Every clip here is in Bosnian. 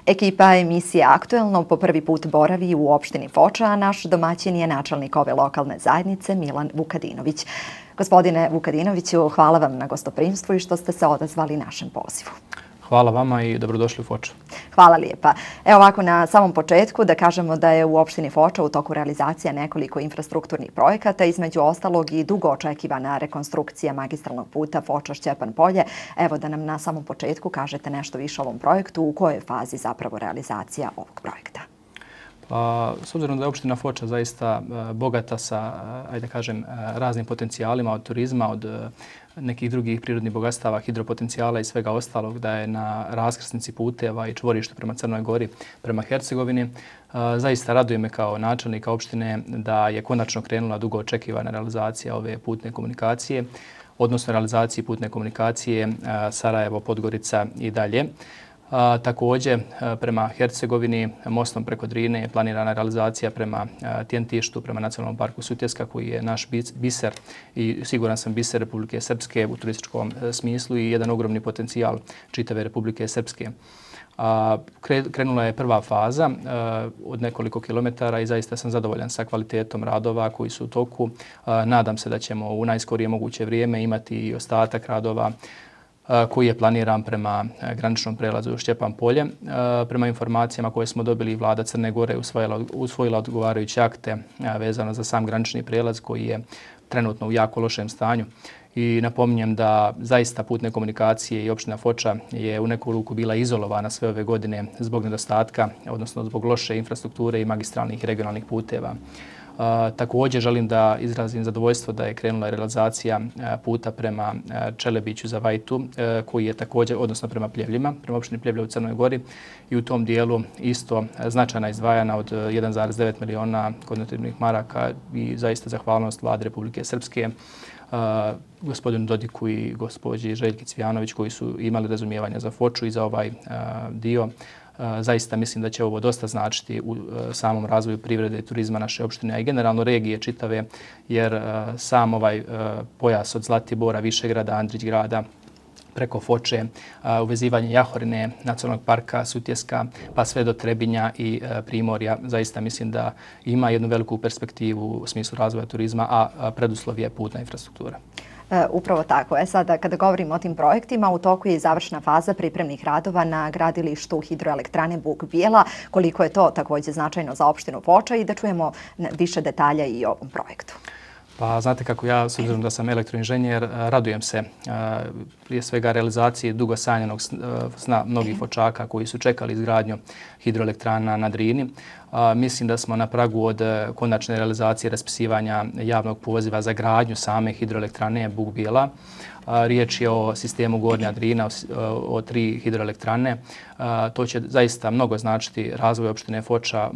Ekipa emisije Aktuelno po prvi put boravi u opštini Foča, a naš domaćin je načelnik ove lokalne zajednice Milan Vukadinović. Gospodine Vukadinoviću, hvala vam na gostoprimstvu i što ste se odazvali našem pozivu. Hvala vama i dobrodošli u Foču. Hvala lijepa. Evo ovako na samom početku da kažemo da je u opštini Foča u toku realizacija nekoliko infrastrukturnih projekata, između ostalog i dugo očekivana rekonstrukcija magistralnog puta Foča-Šćepan Polje. Evo da nam na samom početku kažete nešto više o ovom projektu, u kojoj fazi zapravo realizacija ovog projekta. S obzirom da je opština Foča zaista bogata sa, ajde kažem, raznim potencijalima od turizma, od nekih drugih prirodnih bogatstava, hidropotencijala i svega ostalog, da je na raskrsnici puteva i čvorištu prema Crnoj Gori, prema Hercegovini. Zaista raduje me kao načelnika opštine da je konačno krenula dugo očekivana realizacija ove putne komunikacije, odnosno realizacije putne komunikacije Sarajevo-Podgorica i dalje. Također, prema Hercegovini, mostom preko Drine je planirana realizacija prema Tjentištu, prema Nacionalnom parku Sutjeska, koji je naš biser i siguran sam biser Republike Srpske u turističkom smislu i jedan ogromni potencijal čitave Republike Srpske. Krenula je prva faza od nekoliko kilometara i zaista sam zadovoljan sa kvalitetom radova koji su u toku. Nadam se da ćemo u najskorije moguće vrijeme imati i ostatak radova koji je planiran prema graničnom prelazu Šćepan Polje. Prema informacijama koje smo dobili, vlada Crne Gore usvojila odgovarajuće akte vezano za sam granični prelaz koji je trenutno u jako lošem stanju. I napominjem da zaista putne komunikacije i opština Foča je u neku ruku bila izolovana sve ove godine zbog nedostatka, odnosno zbog loše infrastrukture i magistralnih i regionalnih puteva. Također želim da izrazim zadovoljstvo da je krenula realizacija puta prema Čelebiću za Vajtu, koji je također, odnosno prema Pljevljima, prema opštini Pljevlja u Crnoj Gori, i u tom dijelu isto značajna izdvajana od 1,9 miliona konvertibilnih maraka i zaista zahvalnost Vlade Republike Srpske, gospodinu Dodiku i gospođi Željki Cvijanović koji su imali razumijevanja za Foču i za ovaj dio. Zaista mislim da će ovo dosta značiti u samom razvoju privrede i turizma naše opštine, a i generalno regije čitave, jer sam ovaj pojas od Zlatibora, Višegrada, Andrićgrada, preko Foče, uvezivanje Jahorine, Nacionalnog parka Sutjeska, pa sve do Trebinja i Primorja. Zaista mislim da ima jednu veliku perspektivu u smislu razvoja turizma, a preduslov je putna infrastruktura. Upravo tako. Sada kada govorimo o tim projektima, u toku je i završna faza pripremnih radova na gradilištu hidroelektrane Buk Bijela. Koliko je to također značajno za opštinu Foča i da čujemo više detalja i o ovom projektu. Pa znate kako ja, s obzirom da sam elektroinženjer, radujem se prije svega realizaciji dugo sanjanog sna mnogih Fočaka koji su čekali izgradnju hidroelektrana na Drini. Mislim da smo na pragu od konačne realizacije raspisivanja javnog poziva za gradnju same hidroelektrane Buk Bijela. Riječ je o sistemu Gornja Drina, o 3 hidroelektrane. To će zaista mnogo značiti razvoj opštine Foča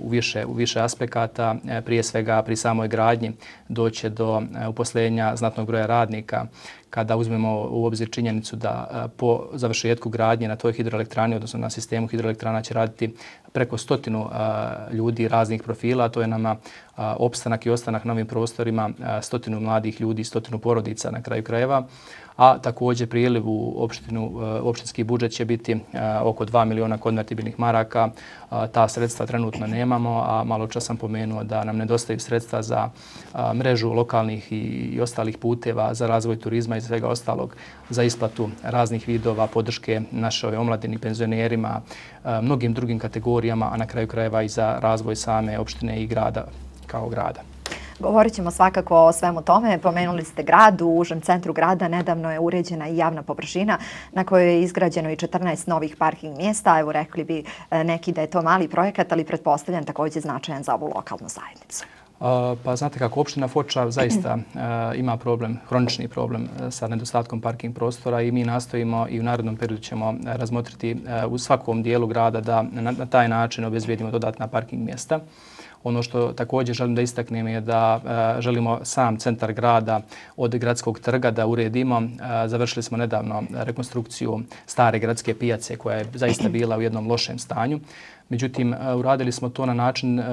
u više aspekata. Prije svega pri samoj gradnji doće do uposlenja znatnog broja radnika. Kada uzmemo u obzir činjenicu da po završetku gradnje na toj hidroelektrani, odnosno na sistemu hidroelektrana će raditi preko 100 ljudi raznih profila, to je nama opstanak i ostanak na ovim prostorima, 100 mladih ljudi, 100 porodica na kraju krajeva. A također prijeliv u opštinski budžet će biti oko 2 miliona konvertibilnih maraka. Ta sredstva trenutno nemamo, a malo čas sam pomenuo da nam nedostaju sredstva za mrežu lokalnih i ostalih puteva, za razvoj turizma i svega ostalog, za isplatu raznih vidova podrške našoj omladini, penzionerima, mnogim drugim kategorijama, a na kraju krajeva i za razvoj same opštine i grada kao grada. Govorit ćemo svakako o svemu tome. Pomenuli ste grad. U užem centru grada nedavno je uređena i javna površina na kojoj je izgrađeno i 14 novih parking mjesta. Evo rekli bi neki da je to mali projekat, ali pretpostavljam također značajan za ovu lokalnu zajednicu. Pa znate kako, opština Foča zaista ima problem, hronični problem sa nedostatkom parking prostora i mi nastojimo i u narednom periodu ćemo razmotriti u svakom dijelu grada da na taj način obezbijedimo dodatna parking mjesta. Ono što također želim da istaknem je da želimo sam centar grada od gradskog trga da uredimo. Završili smo nedavno rekonstrukciju stare gradske pijace koja je zaista bila u jednom lošem stanju. Međutim, uradili smo to na način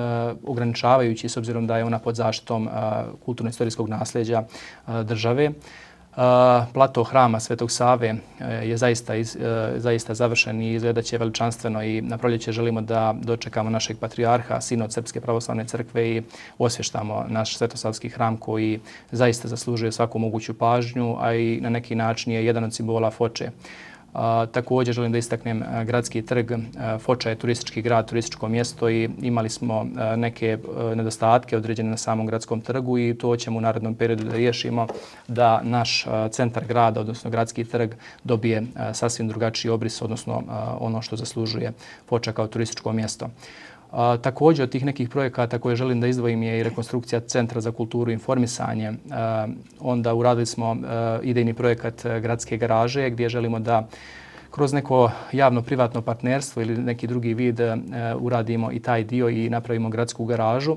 ograničavajući s obzirom da je ona pod zaštitom kulturno-istorijskog nasljeđa države. Plato hrama Svetog Save je zaista završen i izgledat će veličanstveno i na proljeće želimo da dočekamo našeg patrijarha, sinod Srpske pravoslavne crkve i osvještamo naš svetosavski hram koji zaista zaslužuje svaku moguću pažnju, a i na neki način je jedan od simbola Foče. Također želim da istaknem gradski trg. Foča je turistički grad, turističko mjesto i imali smo neke nedostatke određene na samom gradskom trgu i to ćemo u narednom periodu da riješimo da naš centar grada, odnosno gradski trg, dobije sasvim drugačiji obris, odnosno ono što zaslužuje Foča kao turističko mjesto. Također od tih nekih projekata koje želim da izdvojim je i rekonstrukcija Centra za kulturu i informisanje. Onda uradili smo idejni projekat gradske garaže gdje želimo da kroz neko javno-privatno partnerstvo ili neki drugi vid uradimo i taj dio i napravimo gradsku garažu.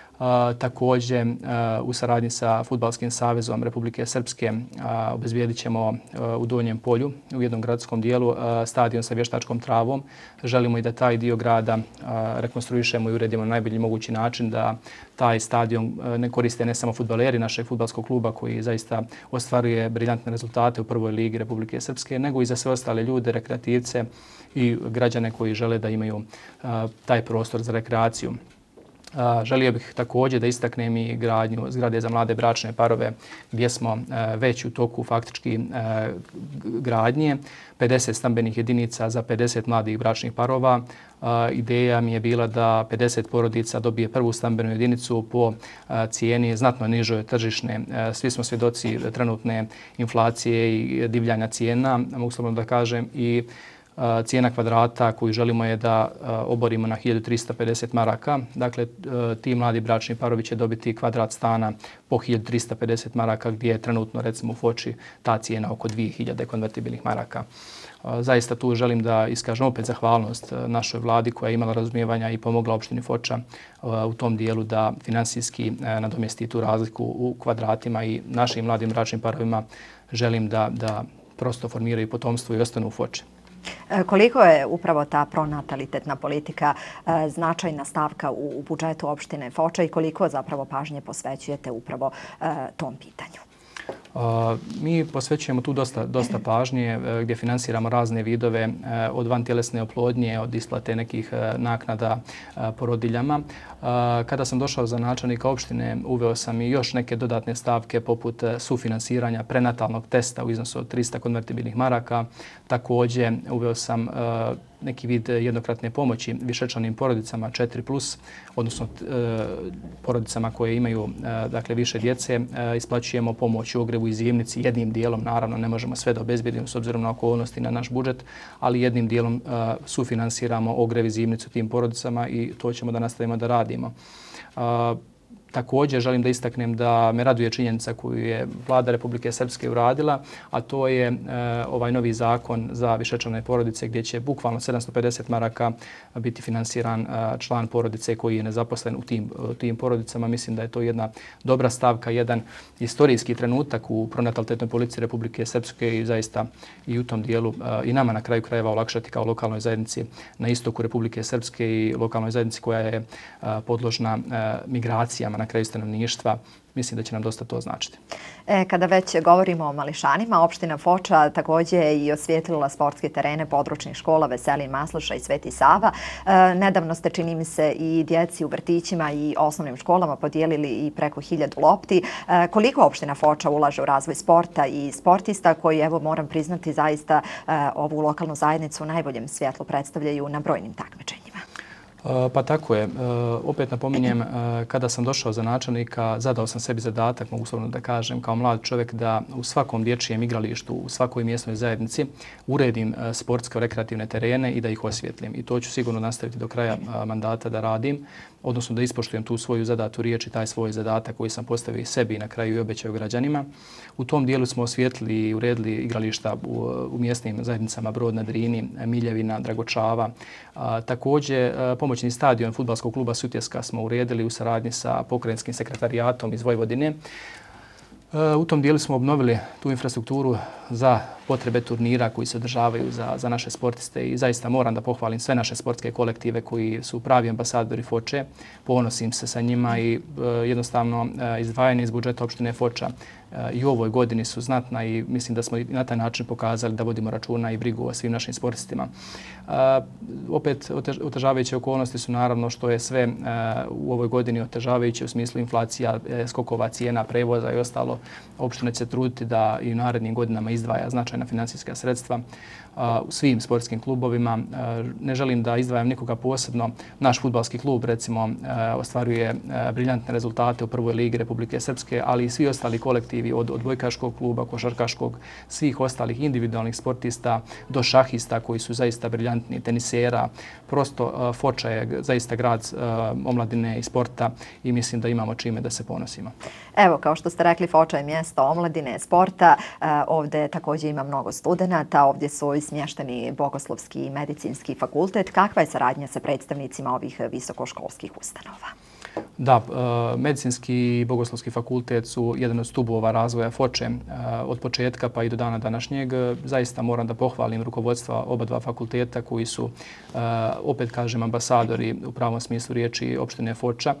Također u saradnji sa Fudbalskim savezom Republike Srpske obezbijedit ćemo u Donjem Polju u jednom gradskom dijelu stadion sa vještačkom travom. Želimo i da taj dio grada rekonstruišemo i uredimo na najbolji mogući način, da taj stadion ne koriste ne samo fudbaleri našeg fudbalskog kluba koji zaista ostvaruje briljantne rezultate u prvoj ligi Republike Srpske, nego i za sve ostale ljude, rekreativce i građane koji žele da imaju taj prostor za rekreaciju. Želio bih također da istaknem i gradnju zgrade za mlade bračne parove gdje smo već u toku faktički gradnje, 50 stambenih jedinica za 50 mladih bračnih parova. Ideja mi je bila da 50 porodica dobije prvu stambenu jedinicu po cijeni znatno nižoj tržišne. Svi smo svjedoci trenutne inflacije i divljanja cijena, mogu slobodno da kažem, i cijena kvadrata koju želimo je da oborimo na 1350 maraka. Dakle, ti mladi bračni parovi će dobiti kvadrat stana po 1350 maraka gdje je trenutno recimo u Foči ta cijena oko 2000 konvertibilnih maraka. Zaista tu želim da iskažem opet zahvalnost našoj vladi koja je imala razumijevanja i pomogla opštini Foča u tom dijelu da finansijski nadomjesti tu razliku u kvadratima i našim mladim bračnim parovima želim da prosto formiraju potomstvo i ostanu u Foči. Koliko je upravo ta pronatalitetna politika značajna stavka u budžetu opštine Foča i koliko zapravo pažnje posvećujete upravo tom pitanju? Mi posvećujemo tu dosta pažnje gdje finansiramo razne vidove od vantjelesne oplodnje, od isplate nekih naknada porodiljama. Kada sam došao za načelnika opštine, uveo sam i još neke dodatne stavke poput sufinansiranja prenatalnog testa u iznosu od 300 konvertibilnih maraka. Također uveo sam neki vid jednokratne pomoći višečlanim porodicama 4+, odnosno porodicama koje imaju dakle, više djece. Isplaćujemo pomoć u ogrevu i zimnici jednim dijelom, naravno ne možemo sve da obezbijedimo s obzirom na okolnosti na naš budžet, ali jednim dijelom sufinansiramo ogrev i zimnicu tim porodicama i to ćemo da nastavimo da radimo. Također želim da istaknem da me raduje činjenica koju je vlada Republike Srpske uradila, a to je ovaj novi zakon za višečlane porodice gdje će bukvalno 750 maraka biti finansiran član porodice koji je nezaposlen u tim porodicama. Mislim da je to jedna dobra stavka, jedan istorijski trenutak u pronatalitetnoj politici Republike Srpske i zaista i u tom dijelu i nama na kraju krajeva olakšati kao lokalnoj zajednici na istoku Republike Srpske i lokalnoj zajednici koja je podložna migracijama na kraju stanovništva. Mislim da će nam dosta to značiti. Kada već govorimo o mališanima, opština Foča također je i osvijetlila sportske terene područnih škola Veselin Masleša i Sveti Sava. Nedavno ste, čini mi se, i djeci u vrtićima i osnovnim školama podijelili i preko 1000 lopti. Koliko opština Foča ulaže u razvoj sporta i sportista koji, evo, moram priznati, zaista ovu lokalnu zajednicu u najboljem svjetlu predstavljaju na brojnim takmičenjima? Pa tako je. Opet napominjem, kada sam došao za načelnika, zadao sam sebi zadatak, mogu slobodno da kažem, kao mlad čovjek da u svakom dječjem igralištu, u svakoj mjesnoj zajednici uredim sportsko-rekreativne terene i da ih osvijetlim. I to ću sigurno nastaviti do kraja mandata da radim, odnosno da ispoštujem tu svoju zadatu riječ i taj svoj zadatak koji sam postavio i sebi i na kraju i obećao građanima. U tom dijelu smo osvijetlili i uredili igrališta u mjesnim zajednicama Brod na Drini, Miljevina, Dragočava. Također, pomoćni stadion fudbalskog kluba Sutjeska smo uredili u saradnji sa pokrajinskim sekretarijatom iz Vojvodine. U tom dijelu smo obnovili tu infrastrukturu za potrebe turnira koji se održavaju za naše sportiste i zaista moram da pohvalim sve naše sportske kolektive koji su pravi ambasadori Foče. Ponosim se sa njima i jednostavno izdvajanje iz budžeta opštine Foča i u ovoj godini su znatna i mislim da smo i na taj način pokazali da vodimo računa i brigu o svim našim sportistima. Opet otežavajuće okolnosti su naravno što je sve u ovoj godini otežavajuće u smislu inflacija, skokova cijena, prevoza i ostalo. Opština će se truditi da i u narednim godinama izdvaja značajna finansijska sredstva u svim sportskim klubovima. Ne želim da izdvajam nikoga posebno. Naš fudbalski klub recimo ostvaruje briljantne rezultate u prvoj ligi Republike Srpske, ali i svi ostali kolektivi od odbojkaškog kluba, košarkaškog, svih ostalih individualnih sportista do šahista koji su zaista briljantni, tenisera. Prosto Foča je zaista grad omladine i sporta i mislim da imamo čime da se ponosimo. Evo, kao što ste rekli, Foča je mjesto omladine, sporta. Ovdje također ima mnogo studenata. Ovdje su smješteni Bogoslovski i Medicinski fakultet. Kakva je saradnja sa predstavnicima ovih visokoškolskih ustanova? Da, Medicinski i Bogoslovski fakultet su jedan od stubova razvoja Foče od početka pa i do dana današnjeg. Zaista moram da pohvalim rukovodstva oba dva fakulteta koji su, opet kažem, ambasadori u pravom smislu riječi opštine Foča.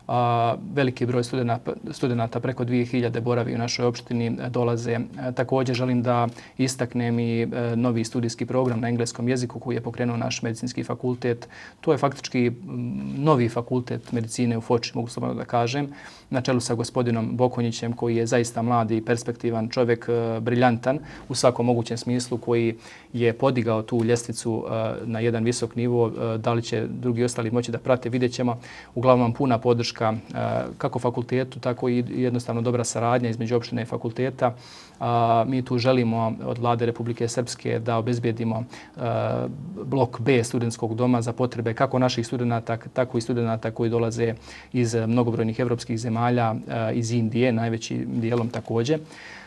Veliki broj studenata, preko 2000 boravi u našoj opštini, dolaze. Također želim da istaknem i novi studijski program na engleskom jeziku koji je pokrenuo naš medicinski fakultet. To je faktički novi fakultet medicine u Foči, mogu slobodno da kažem, na čelu sa gospodinom Bokonjićem koji je zaista mladi i perspektivan čovjek, briljantan u svakom mogućem smislu, koji je podigao tu ljestvicu na jedan visok nivo. Da li će drugi ostali moći da prate, vidjet ćemo. Uglavnom puna podrška kako fakultetu, tako i jednostavno dobra saradnja između opštine i fakulteta. Mi tu želimo od Vlade Republike Srpske da obezbijedimo blok B studentskog doma za potrebe kako naših studenata, tako i studenata koji dolaze iz mnogobrojnih evropskih zemalja, iz Indije, najvećim dijelom također.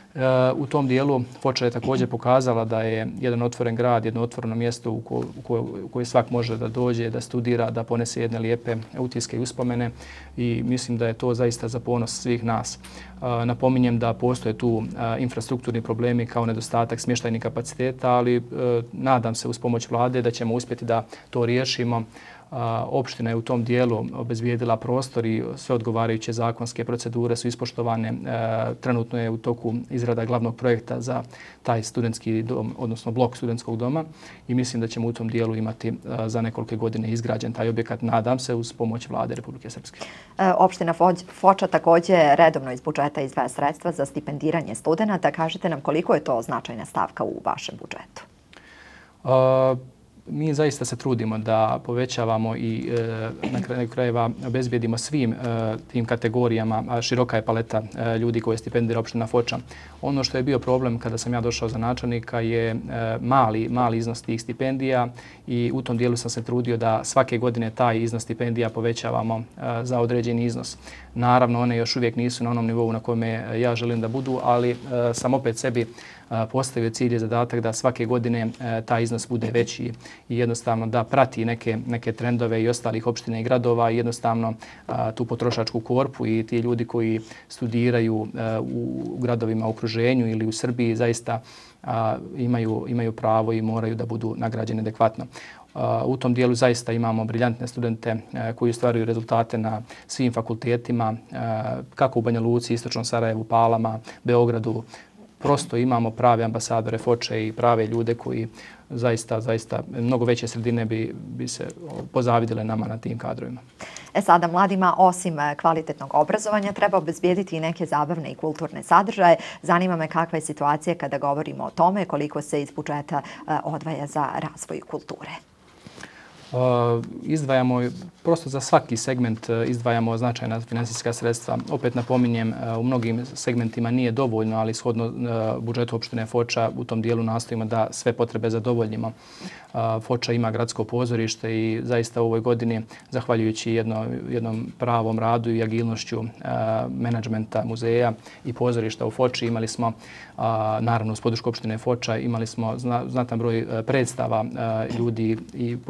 U tom dijelu Foča je također pokazala da je jedan otvoren grad, jedno otvoreno mjesto u koje svak može da dođe, da studira, da ponese jedne lijepe utiske i uspomene i mislim da je to zaista za ponos svih nas. Napominjem da postoje tu infrastrukturni problemi kao nedostatak smještajnih kapaciteta, ali nadam se uz pomoć Vlade da ćemo uspjeti da to riješimo. Opština je u tom dijelu obezbijedila prostor i sve odgovarajuće zakonske procedure su ispoštovane. Trenutno je u toku izrada glavnog projekta za taj studentski dom, odnosno blok studentskog doma i mislim da ćemo u tom dijelu imati za nekolike godine izgrađen taj objekat, nadam se, uz pomoć Vlade Republike Srpske. Opština Foča također redovno iz budžeta izdvaja sredstva za stipendiranje studenata. Kažite nam koliko je to značajna stavka u vašem budžetu? Mi zaista se trudimo da povećavamo i na kraju krajeva obezbijedimo svim tim kategorijama, a široka je paleta ljudi koje stipendira opština Foča. Ono što je bio problem kada sam ja došao za načelnika je mali iznos tih stipendija i u tom dijelu sam se trudio da svake godine taj iznos stipendija povećavamo za određeni iznos. Naravno, one još uvijek nisu na onom nivou na kome ja želim da budu, ali sam opet sebi postavio cilj i zadatak da svake godine taj iznos bude veći i jednostavno da prati neke trendove i ostalih opština i gradova i jednostavno tu potrošačku korpu i ti ljudi koji studiraju u gradovima u okruženju ili u Srbiji zaista imaju pravo i moraju da budu nagrađeni adekvatno. U tom dijelu zaista imamo briljantne studente koji ostvaruju rezultate na svim fakultetima, kako u Banja Luci, Istočnom Sarajevu, Palama, Beogradu. Prosto imamo prave ambasadore Foče i prave ljude koji zaista mnogo veće sredine bi se pozavidile nama na tim kadrovima. Sada mladima osim kvalitetnog obrazovanja treba obezbijediti i neke zabavne i kulturne sadržaje. Zanima me kakva je situacija kada govorimo o tome, koliko se iz budžeta odvaja za razvoj kulture. Izdvajamo, prosto za svaki segment izdvajamo značajna finansijska sredstva. Opet napominjem, u mnogim segmentima nije dovoljno, ali shodno budžetu opštine Foča u tom dijelu nastojimo da sve potrebe zadovoljimo. Foča ima gradsko pozorište i zaista u ovoj godini, zahvaljujući jednom pravom radu i agilnošću menadžmenta muzeja i pozorišta u Foči, imali smo, naravno uz podršku opštine Foča, imali smo znatan broj predstava ljudi i pozorišnih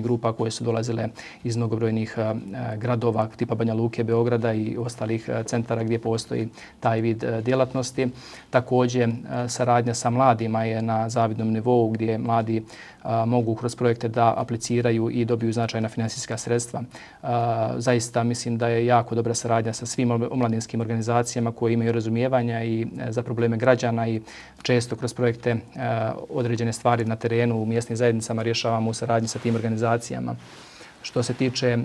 grupa koje su dolazile iz mnogobrojnih gradova tipa Banja Luke, Beograda i ostalih centara gdje postoji taj vid djelatnosti. Također, saradnja sa mladima je na zavidnom nivou gdje mladi mogu kroz projekte da apliciraju i dobiju značajna finansijska sredstva. Zaista mislim da je jako dobra saradnja sa svim omladinskim organizacijama koje imaju razumijevanja i za probleme građana i često kroz projekte određene stvari na terenu u mjesnim zajednicama rješavamo u saradnji sa tim organizacijama. Što se tiče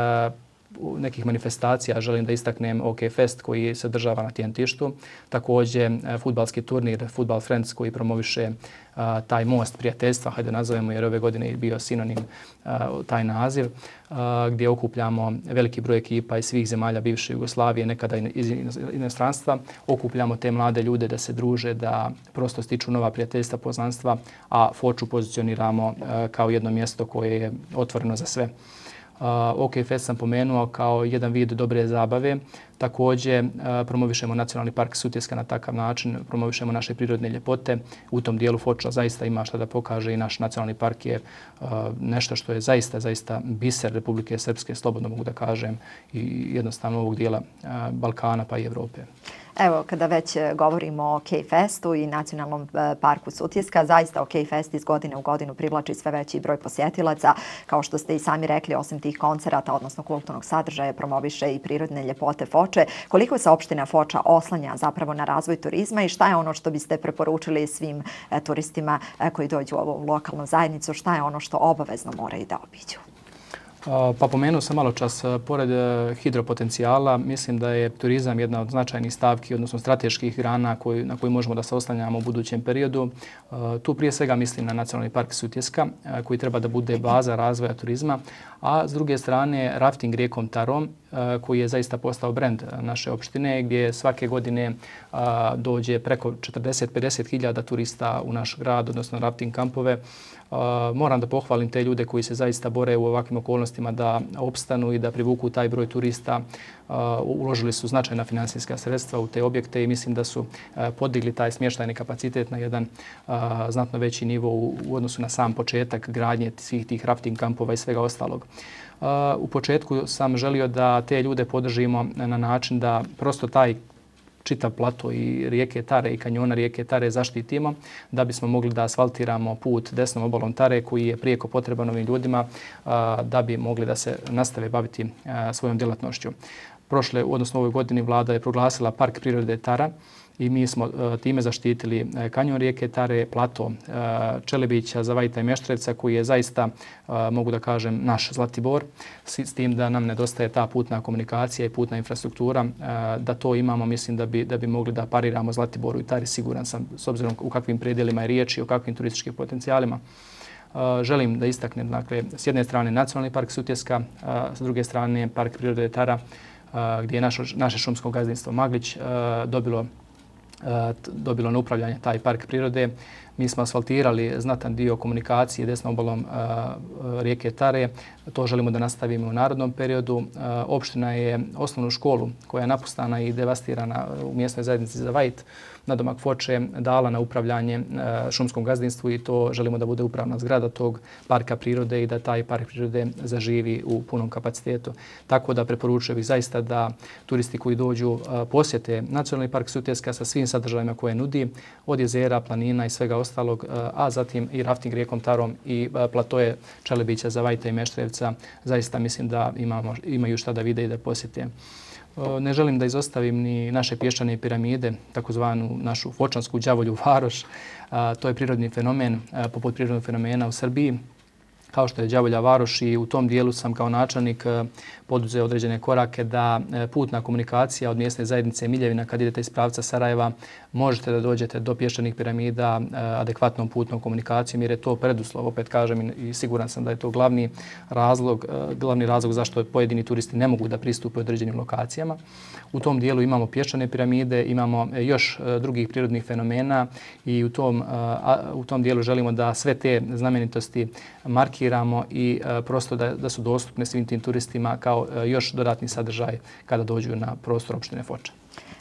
nekih manifestacija, želim da istaknem OK Fest koji se održava na TNT-štu. Također fudbalski turnir Football Friends koji promoviše taj most prijateljstva, hajde nazovemo jer ove godine je bio sinonim taj naziv, gdje okupljamo veliki broj ekipa iz svih zemalja bivše Jugoslavije, nekada iz inostranstva. Okupljamo te mlade ljude da se druže, da prosto stiču nova prijateljstva, poznanstva, a Foču pozicioniramo kao jedno mjesto koje je otvoreno za sve. OK Fest sam pomenuo kao jedan vid dobre zabave. Također promovišemo Nacionalni park Sutjeska na takav način, promovišemo naše prirodne ljepote. U tom dijelu Foča zaista ima šta da pokaže i naš nacionalni park je nešto što je zaista biser Republike Srpske, slobodno mogu da kažem, i jednostavno ovog dijela Balkana pa i Evrope. Evo, kada već govorimo o OK Festu i Nacionalnom parku Sutjeska, zaista OK Fest iz godine u godinu privlači sve veći broj posjetilaca. Kao što ste i sami rekli, osim tih koncerata, odnosno kulturnog sadržaja, promoviše i prirodne ljepote Foče. Koliko se opština Foča oslanja zapravo na razvoj turizma i šta je ono što biste preporučili svim turistima koji dođu u ovu lokalnu zajednicu, šta je ono što obavezno moraju da obiđu? Pa pomenuo sam malo čas, pored hidropotencijala, mislim da je turizam jedna od značajnih stavki, odnosno strateških grana na koju možemo da se oslanjamo u budućem periodu. Tu prije svega mislim na Nacionalni park Sutjeska, koji treba da bude baza razvoja turizma, a s druge strane rafting rijekom Tarom, koji je zaista postao brend naše opštine, gdje svake godine dođe preko 40-50 hiljada turista u naš grad, odnosno rafting kampove. Moram da pohvalim te ljude koji se zaista bore u ovakvim okolnostima da opstanu i da privuku taj broj turista. Uložili su značajna finansijska sredstva u te objekte i mislim da su podigli taj smještajni kapacitet na jedan znatno veći nivo u odnosu na sam početak gradnje svih tih rafting kampova i svega ostalog. U početku sam želio da te ljude podržimo na način da prosto taj čitav plato i rijeke Tare i kanjona rijeke Tare zaštitimo da bismo mogli da asfaltiramo put desnom obalom Tare koji je prijeko potreban ovim ljudima da bi mogli da se nastave baviti svojom djelatnošću. U ovoj godini vlada je proglasila Park prirode Tara i mi smo time zaštitili kanjon rijeke Tare, plato Čelebića, Zavajta i Meštrevca koji je zaista, mogu da kažem, naš Zlatibor, s tim da nam nedostaje ta putna komunikacija i putna infrastruktura. Da to imamo, mislim da bi mogli da pariramo Zlatiboru i Tari, siguran sam, s obzirom u kakvim predjelima je riječ i o kakvim turističkim potencijalima. Želim da istaknem, dakle, s jedne strane Nacionalni park Sutjeska, s druge strane Park prirode Tara, gdje je naše šumsko gazdinstvo Maglić dobilo na upravljanje taj park prirode. Mi smo asfaltirali znatan dio komunikacije desnom obalom rijeke Tare. To želimo da nastavimo u narednom periodu. Opština je osnovnu školu koja je napustana i devastirana u mjesnoj zajednici Zavajt nadomak Foče dala na upravljanje šumskom gazdinstvu i to želimo da bude upravna zgrada tog parka prirode i da taj park prirode zaživi u punom kapacitetu. Tako da preporučujem bih zaista da turisti koji dođu posjete Nacionalni park Sutjeska sa svim sadržajima koje nudi, od jezera, planina i svega ostalog, a zatim i rafting rijekom Tarom i platoje Čelebića, Zavajta i Meštrevca. Zaista mislim da imaju šta da vide i da posjete. Ne želim da izostavim ni naše pješčane piramide, takozvanu našu Fočansku đavolju varoš. To je prirodni fenomen, poput prirodnog fenomena u Srbiji, kao što je Đavolja varoš, i u tom dijelu sam kao načelnik poduzeo određene korake da putna komunikacija od mjesne zajednice Miljevina, kad idete iz pravca Sarajeva, možete da dođete do pješčanih piramida adekvatnom putnom komunikacijom, jer je to preduslov, opet kažem, i siguran sam da je to glavni razlog zašto pojedini turisti ne mogu da pristupe određenim lokacijama. U tom dijelu imamo pješčane piramide, imamo još drugih prirodnih fenomena i u tom dijelu želimo da sve te znamenitosti markiramo i prosto da su dostupne svim tim turistima kao još dodatni sadržaj kada dođu na prostor opštine Foča.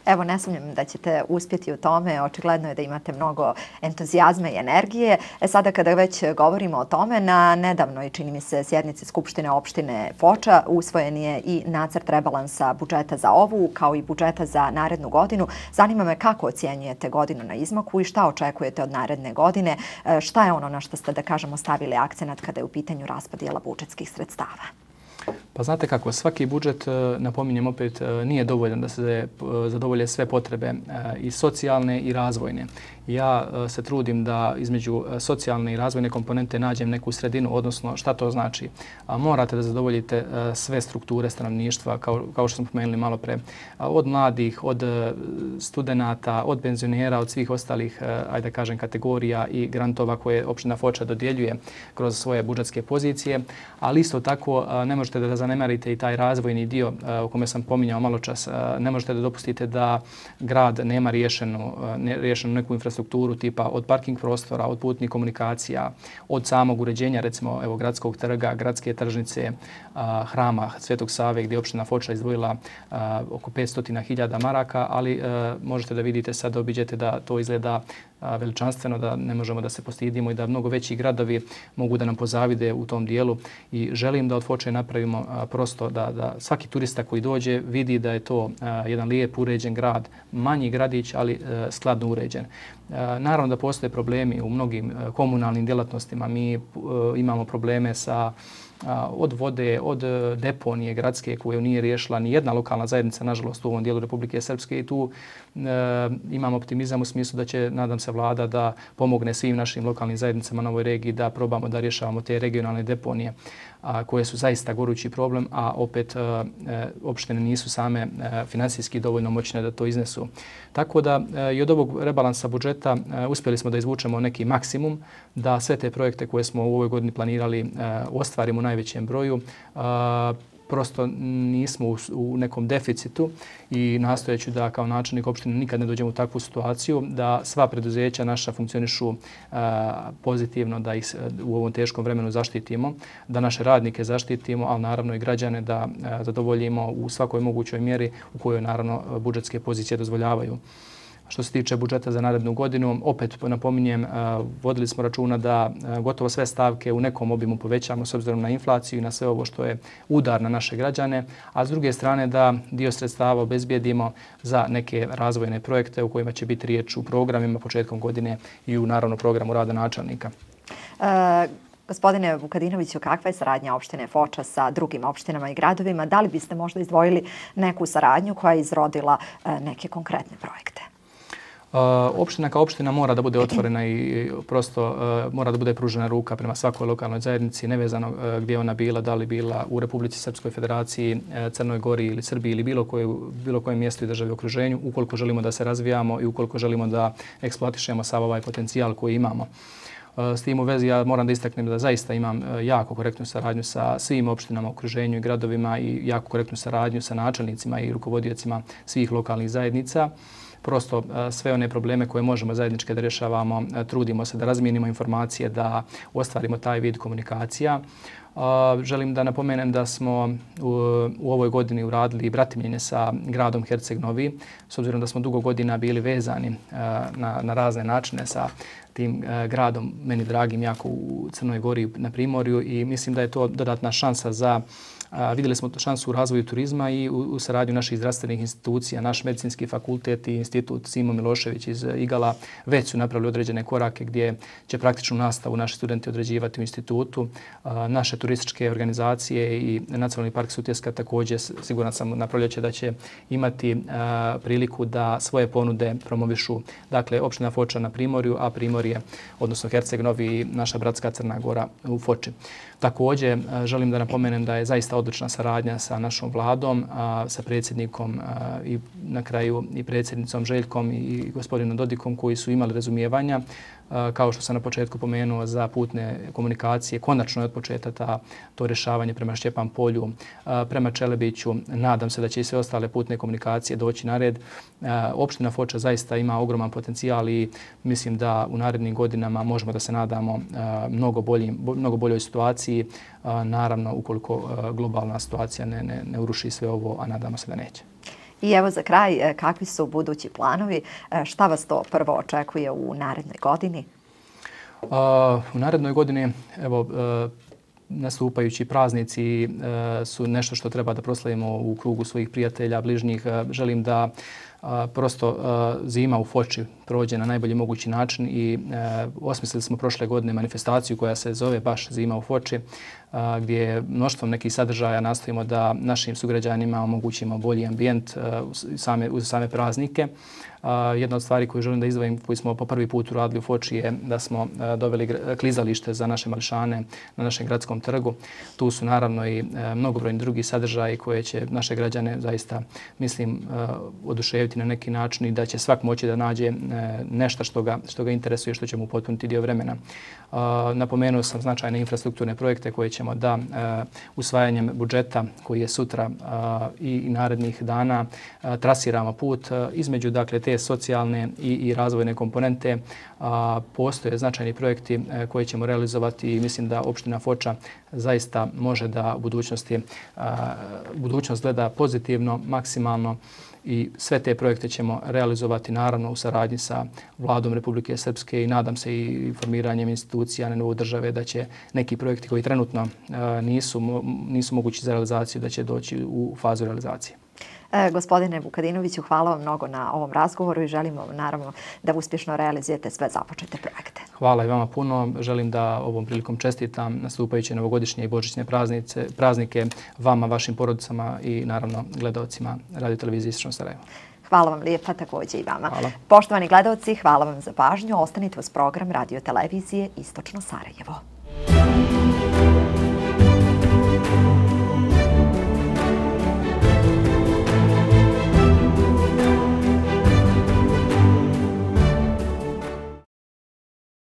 Evo, ne sumnjam da ćete uspjeti u tome. Očigledno je da imate mnogo entuzijazma i energije. Sada kada već govorimo o tome, na nedavnoj, čini mi se, sjednici Skupštine opštine Foča usvojen je i nacrt rebalansa budžeta za ovu, kao i budžeta za narednu godinu. Zanima me kako ocjenjujete godinu na izmaku i šta očekujete od naredne godine? Šta je ono na što ste, da kažemo, stavili akcenat kada je u pitanju raspodjela budžetskih sredstava? Pa znate kako, svaki budžet, napominjem opet, nije dovoljan da se zadovolje sve potrebe i socijalne i razvojne. Ja se trudim da između socijalne i razvojne komponente nađem neku sredinu, odnosno šta to znači. Morate da zadovoljite sve strukture stanovništva, kao što smo pomenuli malo pre, od mladih, od studenata, od penzionera, od svih ostalih, ajde da kažem, kategorija i grantova koje opština Foča dodjeljuje kroz svoje budžetske pozicije, ali isto tako ne možete da zanemarite i taj razvojni dio o kome sam pominjao malo čas. Ne možete da dopustite da grad nema riješenu neku infrastrukturu tipa od parking prostora, od putnih komunikacija, od samog uređenja, recimo evo, gradskog trga, gradske tržnice, hrama Svetog Save gdje je opština Foča izdvojila oko 500.000 maraka, ali možete da vidite sad, obiđete da to izgleda veličanstveno, da ne možemo da se postidimo i da mnogo veći gradovi mogu da nam pozavide u tom dijelu i želim da od Foče napravimo prosto da svaki turista koji dođe vidi da je to jedan lijep uređen grad, manji gradić, ali skladno uređen. Naravno da postoje problemi u mnogim komunalnim djelatnostima. Mi imamo probleme sa od vode, od deponije gradske koju nije riješila ni jedna lokalna zajednica, nažalost, u ovom dijelu Republike Srpske i tu imam optimizam u smislu da će, nadam se, vlada da pomogne svim našim lokalnim zajednicama na ovoj regiji da probamo da rješavamo te regionalne deponije koje su zaista gorući problem, a opet opštine nisu same finansijski dovoljno moćne da to iznesu. Tako da i od ovog rebalansa budžeta uspjeli smo da izvučemo neki maksimum, da sve te projekte koje smo u ovoj godini planirali ostvarimo u najvećem broju. Prosto nismo u nekom deficitu i nastojeću da kao načelnik opštine nikad ne dođemo u takvu situaciju, da sva preduzeća naša funkcionišu pozitivno, da ih u ovom teškom vremenu zaštitimo, da naše radnike zaštitimo, ali naravno i građane da zadovoljimo u svakoj mogućoj mjeri u kojoj naravno budžetske pozicije dozvoljavaju. Što se tiče budžeta za narednu godinu, opet napominjem, vodili smo računa da gotovo sve stavke u nekom obimu povećamo s obzirom na inflaciju i na sve ovo što je udar na naše građane, a s druge strane da dio sredstava obezbijedimo za neke razvojne projekte u kojima će biti riječ u programima početkom godine i u naravno programu rada načelnika. Gospodine Vukadinoviću, kakva je saradnja opštine Foča sa drugim opštinama i gradovima? Da li biste možda izdvojili neku saradnju koja je izrodila neke konkretne projekte? Opština kao opština mora da bude otvorena i prosto mora da bude pružena ruka prema svakoj lokalnoj zajednici, nevezano gdje ona bila, da li bila u Republici Srpskoj Federaciji, Crnoj Gori ili Srbiji ili bilo kojem mjestu i državi u okruženju, ukoliko želimo da se razvijamo i ukoliko želimo da eksploatišemo sav ovaj potencijal koji imamo. S tim u vezi ja moram da istaknem da zaista imam jako korektnu saradnju sa svim opštinama u okruženju i gradovima i jako korektnu saradnju sa načelnicima i rukovodiocima svih lokalnih zajednica. Prosto sve one probleme koje možemo zajednički da rješavamo, trudimo se da razmijenimo informacije, da ostvarimo taj vid komunikacija. Želim da napomenem da smo u ovoj godini uradili bratimljenje sa gradom Herceg Novi, s obzirom da smo dugo godina bili vezani na razne načine sa tim gradom, meni dragim, jako u Crnoj Gori na Primorju i mislim da je to dodatna šansa za vidjeli smo šansu u razvoju turizma i u saradnju naših zdravstvenih institucija. Naš medicinski fakultet i institut Simo Milošević iz Igala već su napravili određene korake gdje će praktičnu nastavu naši studenti određivati u institutu. Naše turističke organizacije i Nacionalni park Sutjeska također, siguran sam na proljeće da će imati priliku da svoje ponude promovišu. Dakle, opština Foča na Primorju, a Primorje, odnosno Herceg Novi i naša bratska Crna Gora u Foči. Također, želim da napomenem da je zaista odlična saradnja sa našom vladom, sa predsjednikom i na kraju i predsjednicom Željkom i gospodinom Dodikom koji su imali razumijevanja. Kao što sam na početku pomenuo za putne komunikacije, konačno je odpočeta to rješavanje prema Šćepan polju, prema Čelebiću. Nadam se da će i sve ostale putne komunikacije doći na red. Opština Foča zaista ima ogroman potencijal i mislim da u narednim godinama možemo da se nadamo mnogo boljoj situaciji. Naravno, ukoliko globalna situacija ne uruši sve ovo, a nadamo se da neće. I evo za kraj, kakvi su budući planovi? Šta vas to prvo očekuje u narednoj godini? U narednoj godini, evo, nastupajući praznici su nešto što treba da proslavimo u krugu svojih prijatelja, bližnjih. Želim da prosto zima u Foči prođe na najbolji mogući način i osmislili smo prošle godine manifestaciju koja se zove baš Zima u Foči, gdje mnoštvom nekih sadržaja nastojimo da našim sugrađanima omogućimo bolji ambijent uz same praznike. Jedna od stvari koju želim da izdvojim, koju smo po prvi put uradili u Foči, je da smo doveli klizalište za naše mališane na našem gradskom trgu. Tu su naravno i mnogobrojni drugi sadržaji koje će naše građane zaista, mislim, oduševiti na neki način i da će svak moći da nađe nešto što ga interesuje, što će mu potpuniti dio vremena. Napomenuo sam značajne infrastrukturne projekte koje ćemo da usvajanjem budžeta koji je sutra i narednih dana trasiramo put između, dakle, te socijalne i razvojne komponente. Postoje značajni projekti koje ćemo realizovati i mislim da opština Foča zaista može da u budućnost gleda pozitivno, maksimalno, i sve te projekte ćemo realizovati naravno u saradnji sa Vladom Republike Srpske i nadam se i formiranjem institucija na nivou države da će neki projekti koji trenutno nisu mogući za realizaciju da će doći u fazu realizacije. Gospodine Vukadinoviću, hvala vam mnogo na ovom razgovoru i želimo naravno da uspješno realizujete sve započete projekte. Hvala i vama puno. Želim da ovom prilikom čestitam nastupajuće novogodišnje i božićne praznike vama, vašim porodicama i naravno gledaocima Radio televizije Istočno Sarajevo. Hvala vam lijepa, također i vama. Hvala. Poštovani gledaoci, hvala vam za pažnju. Ostanite uz program Radio televizije Istočno Sarajevo.